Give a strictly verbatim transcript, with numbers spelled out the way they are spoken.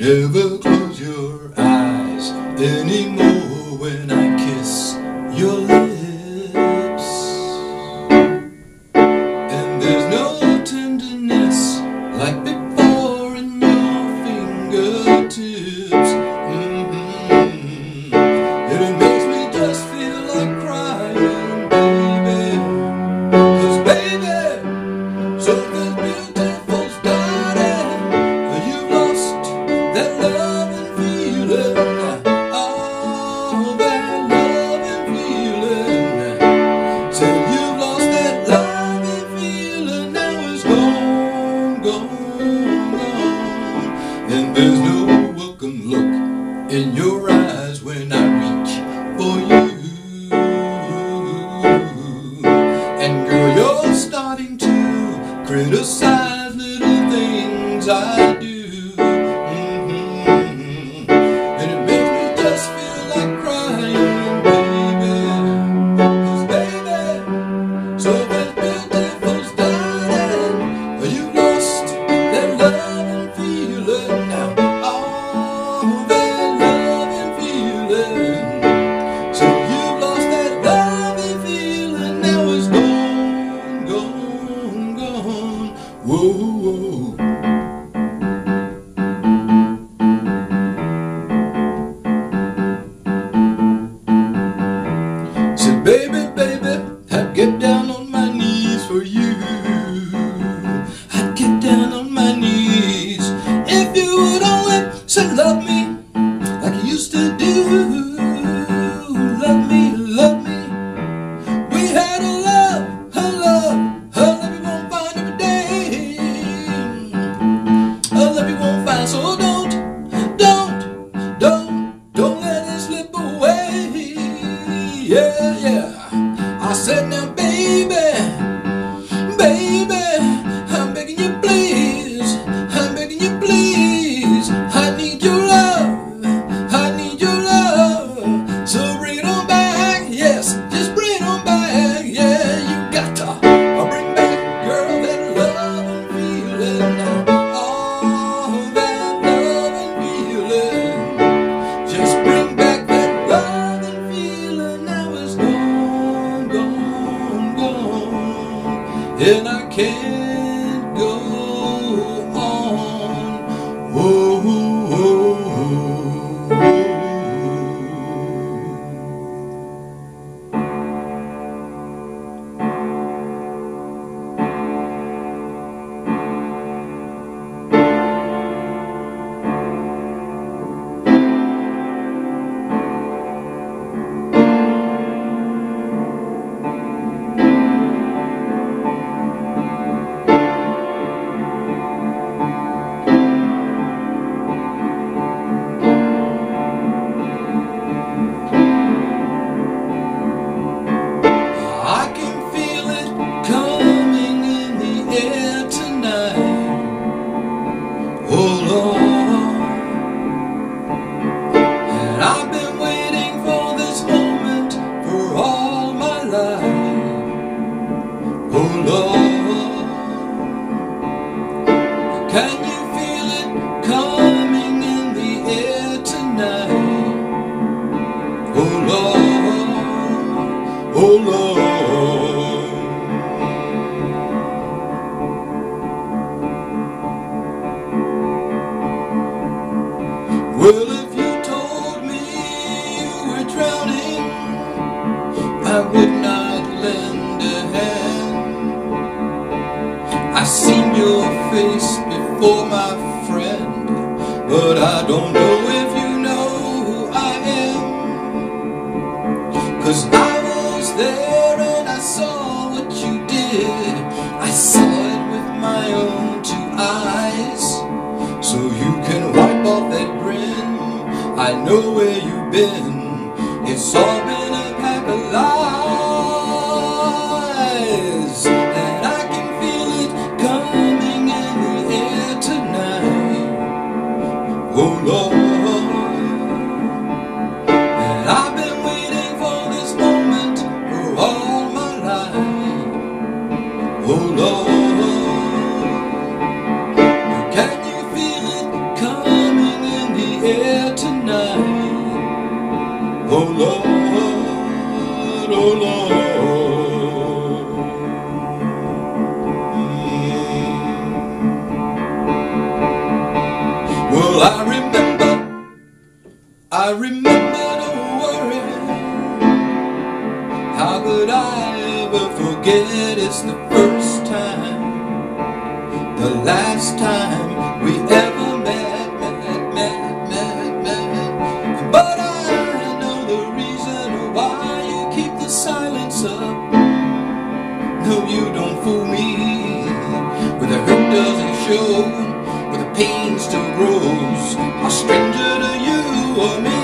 Never close your eyes anymore when I kiss your lips. And there's no tenderness like before in your fingertips. Mm-hmm. And it makes me just feel like crying, baby. 'Cause baby, something beautiful started. You lost that loving feeling. Oh, that loving feeling. So you've lost that loving feeling. Now it's gone, gone, gone. And there's no welcome look in your eyes when I reach for you. And girl, you're starting to criticize little things I do. Mm-hmm. And it makes me just feel like crying, baby. 'Cause baby, so that beautiful started. You lost that loving feeling now. Oh, that loving feeling. So you lost that loving feeling. Now it's gone, gone, gone. Whoa, whoa. Said, baby, baby, I'd get down on my knees for you. I'd get down on my knees if you would only say love me like you used to do. Love me, love me. We had a love, a love, a love you won't find every day. A love you won't find, so don't, don't, don't, don't let it slip away. Yeah, yeah. I said now, baby, baby, I'm begging you please, I'm begging you please. I need your love, I need your love. So bring it on back, yes, just bring it on back. Yeah, you got to bring back, girl, that loving feeling. Oh, that loving feeling. Just bring back that loving feeling. Now it's gone, gone, gone. And I can't go on. Whoa, whoa, whoa. I can feel it coming in the air tonight. Oh Lord, and I've been waiting for this moment for all my life. Oh Lord, can you feel it coming in the air tonight? Oh Lord, oh Lord. Well, if you told me you were drowning, I would not lend a hand. I've seen your face before, my friend, but I don't know if you know who I am. 'Cause I was there and I saw what you did. I saw it with my own two eyes. So you can wipe off that grin. I know where you've been. It's all been a pack of lies. And I can feel it coming in the air tonight. Oh Lord, and I've been waiting for this moment for all my life. Oh Lord, can you feel it coming in I remember to worry. How could I ever forget? It's the first time, the last time we ever met, met, met, met, met. But I know the reason why you keep the silence up. No, you don't fool me. Where the hurt doesn't show, where the pain still grows. A stranger to you or me.